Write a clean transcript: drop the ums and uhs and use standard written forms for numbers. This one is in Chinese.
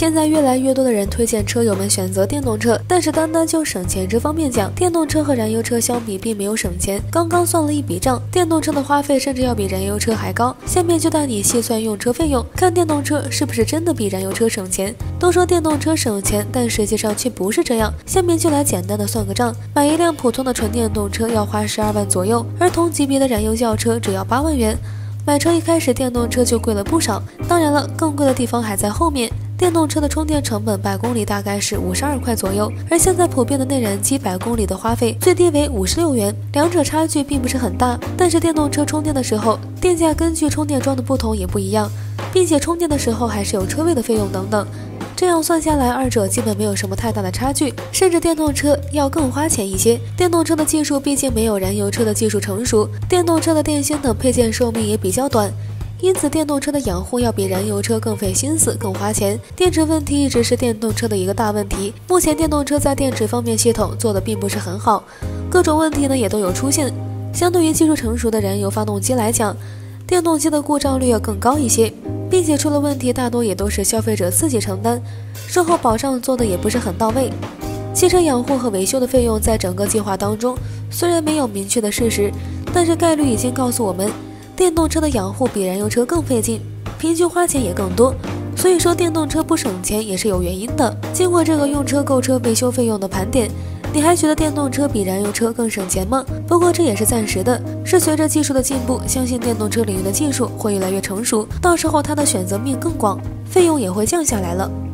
现在越来越多的人推荐车友们选择电动车，但是单单就省钱这方面讲，电动车和燃油车相比并没有省钱。刚刚算了一笔账，电动车的花费甚至要比燃油车还高。下面就带你细算用车费用，看电动车是不是真的比燃油车省钱。都说电动车省钱，但实际上却不是这样。下面就来简单的算个账，买一辆普通的纯电动车要花12万左右，而同级别的燃油轿车只要8万元。买车一开始电动车就贵了不少，当然了，更贵的地方还在后面。电动车的充电成本100公里大概是52块左右，而现在普遍的内燃机100公里的花费最低为56元，两者差距并不是很大。但是电动车充电的时候，电价根据充电桩的不同也不一样，并且充电的时候还是有车位的费用等等。这样算下来，二者基本没有什么太大的差距，甚至电动车要更花钱一些。电动车的技术毕竟没有燃油车的技术成熟，电动车的电芯等配件寿命也比较短，因此电动车的养护要比燃油车更费心思、更花钱。电池问题一直是电动车的一个大问题，目前电动车在电池方面系统做的并不是很好，各种问题呢也都有出现。相对于技术成熟的燃油发动机来讲，电动机的故障率要更高一些，并且出了问题大多也都是消费者自己承担，售后保障做的也不是很到位。汽车养护和维修的费用在整个计划当中虽然没有明确的事实，但是概率已经告诉我们，电动车的养护比燃油车更费劲，平均花钱也更多。所以说电动车不省钱也是有原因的。经过这个用车、购车、维修费用的盘点，你还觉得电动车比燃油车更省钱吗？不过这也是暂时的，是随着技术的进步，相信电动车领域的技术会越来越成熟，到时候它的选择面更广，费用也会降下来了。